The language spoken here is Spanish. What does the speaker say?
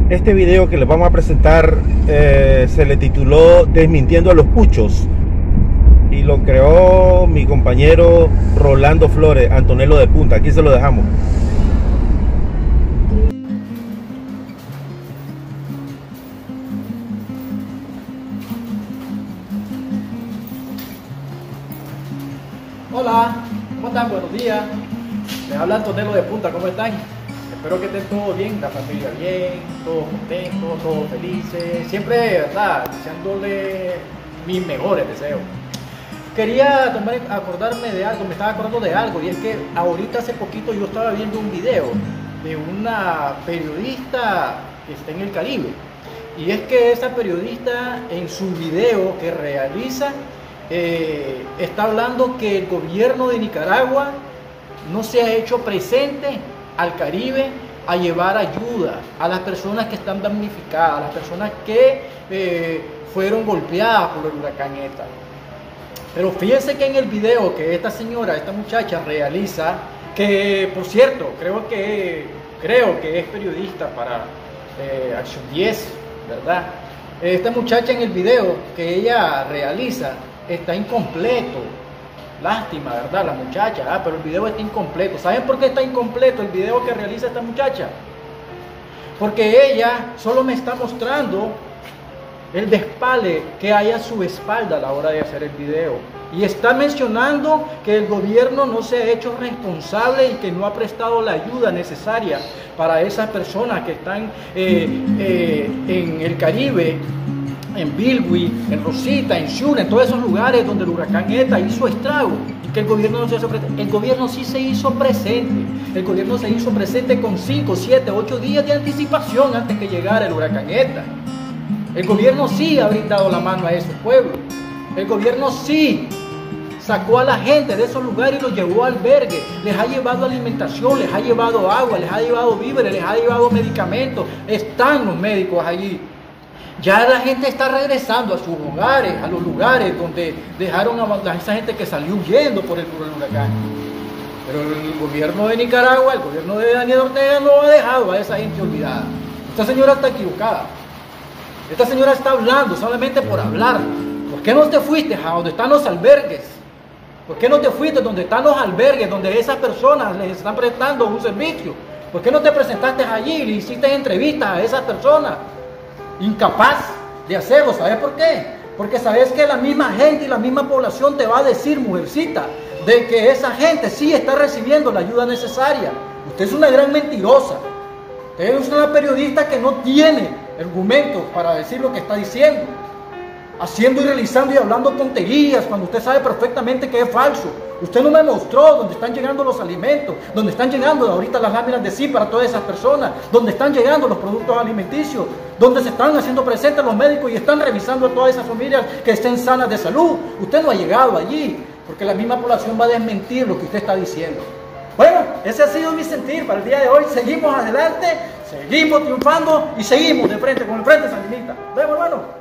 Este video que les vamos a presentar se le tituló Desmintiendo a los Puchos y lo creó mi compañero Rolando Flores, Antonelo de Punta. Aquí se lo dejamos. Hola, ¿cómo están? Buenos días. Les habla Antonelo de Punta, ¿cómo están? Espero que estén todos bien, la familia bien, todos contentos, todos felices. Siempre, ¿verdad? Deseándole mis mejores deseos. Quería acordarme de algo, me estaba acordando de algo, y es que ahorita hace poquito yo estaba viendo un video de una periodista que está en el Caribe. Y es que esa periodista en su video que realiza está hablando que el gobierno de Nicaragua no se ha hecho presente al Caribe a llevar ayuda a las personas que están damnificadas, a las personas que fueron golpeadas por el huracán ETA. Pero fíjense que en el video que esta señora, esta muchacha realiza, que por cierto, creo que es periodista para Acción 10, ¿verdad? Esta muchacha en el video que ella realiza está incompleto. Lástima, ¿verdad? La muchacha, pero el video está incompleto. ¿Saben por qué está incompleto el video que realiza esta muchacha? Porque ella solo me está mostrando el despale que hay a su espalda a la hora de hacer el video. Y está mencionando que el gobierno no se ha hecho responsable y que no ha prestado la ayuda necesaria para esas personas que están en el Caribe, en Bilwi, en Rosita, en Shura, en todos esos lugares donde el huracán ETA hizo estrago, y que el gobierno no se hizo presente. El gobierno sí se hizo presente. El gobierno se hizo presente con 5, 7, 8 días de anticipación antes que llegara el huracán ETA. El gobierno sí ha brindado la mano a esos pueblos. El gobierno sí sacó a la gente de esos lugares y los llevó a albergue. Les ha llevado alimentación, les ha llevado agua, les ha llevado víveres, les ha llevado medicamentos. Están los médicos allí. Ya la gente está regresando a sus hogares, a los lugares donde dejaron a esa gente que salió huyendo por el huracán. Pero el gobierno de Nicaragua, el gobierno de Daniel Ortega no ha dejado a esa gente olvidada. Esta señora está equivocada. Esta señora está hablando solamente por hablar. ¿Por qué no te fuiste a donde están los albergues? ¿Por qué no te fuiste donde están los albergues, donde esas personas les están prestando un servicio? ¿Por qué no te presentaste allí y le hiciste entrevistas a esas personas? Incapaz de hacerlo. ¿Sabes por qué? Porque sabes que la misma gente y la misma población te va a decir, mujercita, de que esa gente sí está recibiendo la ayuda necesaria. Usted es una gran mentirosa. Usted es una periodista que no tiene argumentos para decir lo que está diciendo, haciendo y realizando y hablando tonterías cuando usted sabe perfectamente que es falso. Usted no me mostró dónde están llegando los alimentos, dónde están llegando ahorita las láminas de sí para todas esas personas, dónde están llegando los productos alimenticios, dónde se están haciendo presentes los médicos y están revisando a todas esas familias que estén sanas de salud. Usted no ha llegado allí, porque la misma población va a desmentir lo que usted está diciendo. Bueno, ese ha sido mi sentir para el día de hoy. Seguimos adelante, seguimos triunfando y seguimos de frente con el Frente Sandinista. Vemos, hermano.